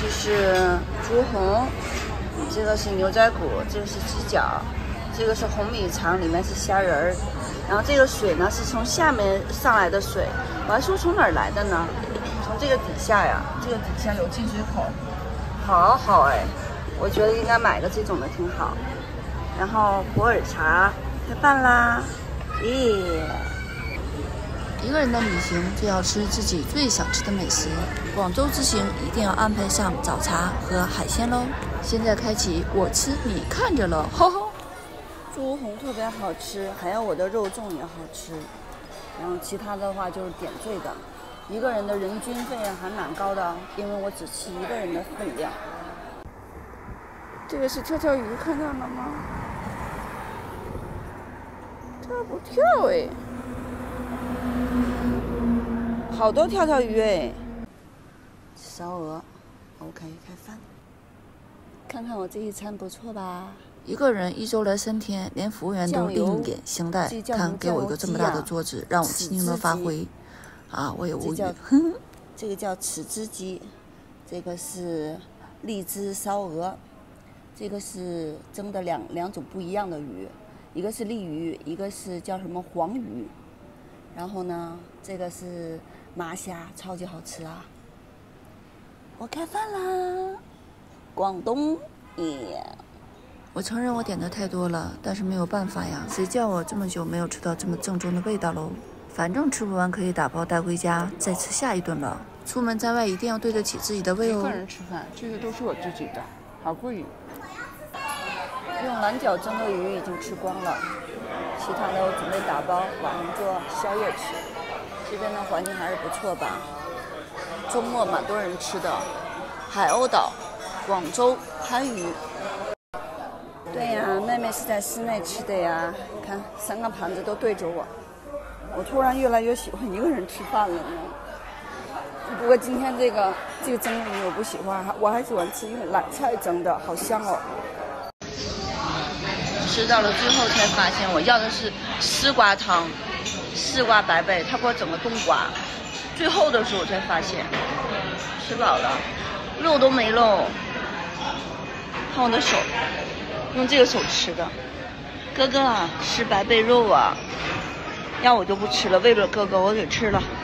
西是猪红，这个是牛仔骨，这个是鸡脚，这个是红米肠，里面是虾仁儿。然后这个水呢是从下面上来的水，我还说从哪儿来的呢？从这个底下呀，这个底下有进水口，好好哎，我觉得应该买个这种的挺好。然后普洱茶开饭啦，耶！ 一个人的旅行就要吃自己最想吃的美食，广州之行一定要安排上早茶和海鲜喽。现在开启我吃你看着了，吼吼！ 猪红特别好吃，还有我的肉粽也好吃。然后其他的话就是点缀的，一个人的人均费还蛮高的，因为我只吃一个人的分量。这个是跳跳鱼，看到了吗？跳不跳哎？好多跳跳鱼哎！烧鹅 ，OK， 开饭。看看我这一餐不错吧？ 一个人1周来3天，连服务员都另眼相待。看，给我一个这么大的桌子，让我尽情的发挥。啊，我也无语。 这个叫豉汁鸡，这个是荔枝烧鹅，这个是蒸的两种不一样的鱼，一个是鲤鱼，一个是叫什么黄鱼。然后呢，这个是麻虾，超级好吃啊！我开饭啦，广东耶！ 我承认我点的太多了，但是没有办法呀，谁叫我这么久没有吃到这么正宗的味道喽？反正吃不完可以打包带回家，再吃下一顿了。出门在外一定要对得起自己的胃哦。 一个人吃饭，这些都是我自己的，好贵。用蓝角蒸的鱼已经吃光了，其他的我准备打包晚上做宵夜吃。这边的环境还是不错吧？周末蛮多人吃的，海鸥岛、广州番禺。对呀，妹妹是在室内吃的呀，看3个盘子都对着我，我突然越来越喜欢一个人吃饭了呢。不过今天这个蒸鱼我不喜欢，我还喜欢吃用蓝菜蒸的，好香哦。吃到了最后才发现，我要的是丝瓜汤，丝瓜白贝，他给我整个冬瓜。最后的时候才发现，吃饱了，肉都没喽。看我的手。用这个手吃的，哥哥啊，吃白贝肉啊，要我就不吃了，为了哥哥我给吃了。